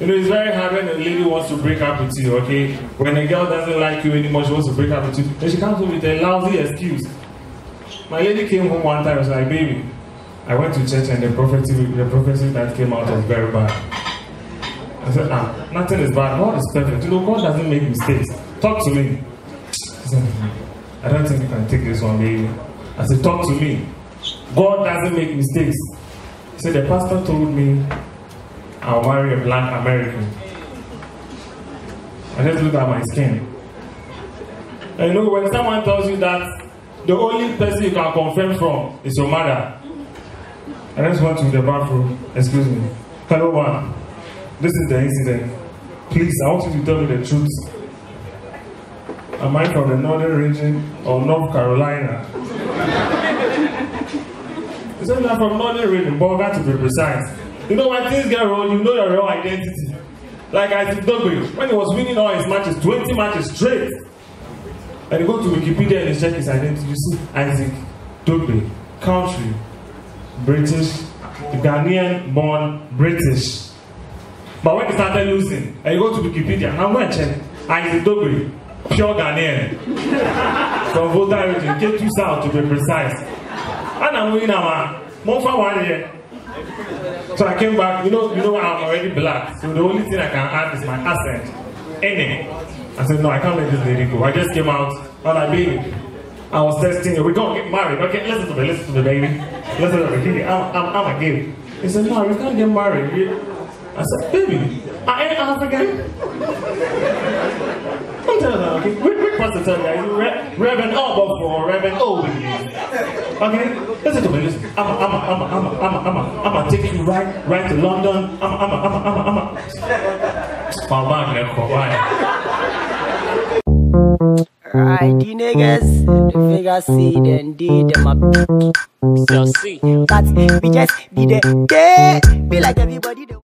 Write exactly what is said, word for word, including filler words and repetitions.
know, it's very hard when a lady wants to break up with you, okay? When a girl doesn't like you anymore, she wants to break up with you, then she comes home with a lousy excuse. My lady came home one time and was like, baby, I went to church and the prophecy, the prophecy that came out was very bad. I said, ah, nothing is bad. God is perfect. You know, God doesn't make mistakes. Talk to me. She said, I don't think you can take this one, baby. I said, talk to me. God doesn't make mistakes. He said, the pastor told me I'll marry a black American. I just looked at my skin. And you know, when someone tells you that the only person you can confirm from is your mother, I just went to the bathroom. Excuse me. Hello, ma'am. This is the incident. Please, I want you to tell me the truth. Am I from the northern region or North Carolina? He said, I'm from northern region, Boga to be precise. You know, when things get wrong, you know your real identity. Like Isaac Dogbe, when he was winning all his matches, twenty matches straight. And he go to Wikipedia and he check his identity. You see, Isaac Dogbe, country, British, Ghanaian born British. But when he started losing, and you go to Wikipedia, I'm going to check Isaac Dogbe, pure Ghanaian. From Volta region, K two South to be precise. And I'm winning now, more for one year. So I came back, you know, you know I'm already black, so the only thing I can add is my accent. Any. I said, no, I can't let this lady go. I just came out, I'm like, baby, I was testing you, we're gonna get married. Okay, listen to me, listen to me, baby. Listen to me, I'm, I'm, I'm a gay. He said, no, we can't get married. I said, baby, I ain't African. Don't tell her, okay? Quick, quick pastor tell you, Re Reverend Elbow for Reverend O. Okay? Listen to me, listen. I'm a, I'm a, I'm a, I'm a, I'm a, I'm a, I'm a take you right, right to London. I'm a, I'm a, I'm a, I'm a, I'm a. Fall back, let's go, bye. Right, the niggas, the figure see, then did them up. So see. But we just be there, yeah, be like everybody.